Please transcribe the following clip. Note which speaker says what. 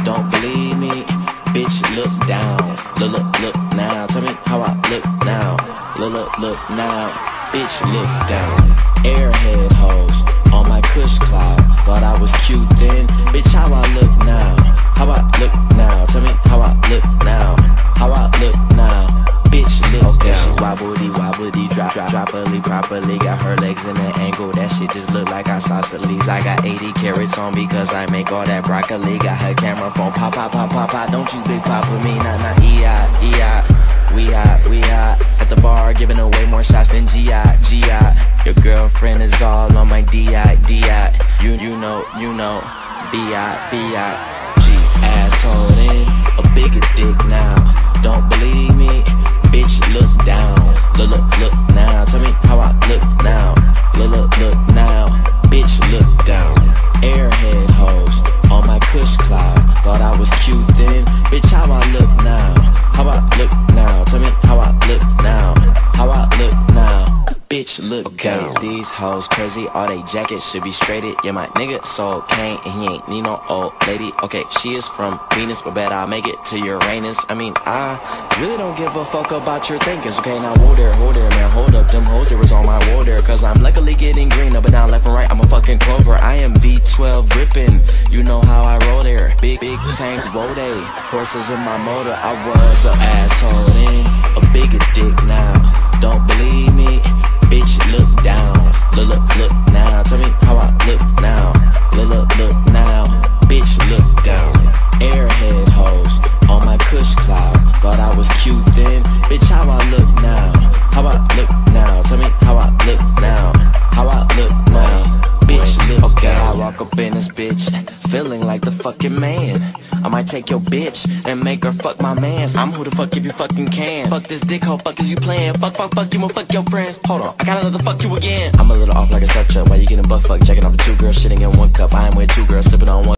Speaker 1: Don't believe me? Bitch, look down. Look now. Tell me how I look now. Look now. Bitch, look down. Airhead hoes on my Kush cloud. Thought I was cute then. Bitch, how I look now? How I look now? Tell me how I look now. How I look now? Bitch, look down. She wobbly, drop properly. Got her legs in an angle. That shit just look like isosceles. I got 80 carats on because I make all that broccoli. Got her camera phone pop. Don't you big pop with me? Nah, We hot at the bar, giving away more shots than G.I. Your girlfriend is all on my D.I. You know, B.I. G asshole in a bigger dick now. Don't believe me? Bitch, look down. Look now. Tell me how I look now. Look now. Bitch, look down. Airhead hoes on my Kush cloud. Thought I was cute then. Bitch, how I look now? How I look now? Tell me how I look now. How I look now? Bitch, look down. These hoes crazy, all they jackets should be straighted. Yeah, my nigga sold Kane and he ain't need no old lady. Okay, she is from Venus, but bet I'll make it to Uranus. I mean, I really don't give a fuck about your thinkings. Okay, now hold there, man, hold up. Them hoes, there was on my wall there. Cause I'm luckily getting green up and down, left and right, I'm a fucking clover. I am V12 gripping, you know how I roll there. Big tank, roll day, horses in my motor. I was a asshole in a bigger dick now. Don't believe me? Bitch, look down. Look now. Tell me how I look now. Look now. Bitch, look down. Airhead hoes on my Kush cloud. Thought I was cute then. Bitch, how I look now? How I look now? Tell me how I look now. How I look now? Bitch, look down. I walk up in this bitch, feeling like the fucking man. I might take your bitch and make her fuck my mans. I'm who the fuck if you fucking can. Fuck this dick, hoe, fuck is you playing? Fuck you, and fuck your friends. Hold on, I got another fuck you again. I'm a little off like a touch up. While you getting butt fucked, checking off the two girls shitting in one cup. I am with two girls sipping on one.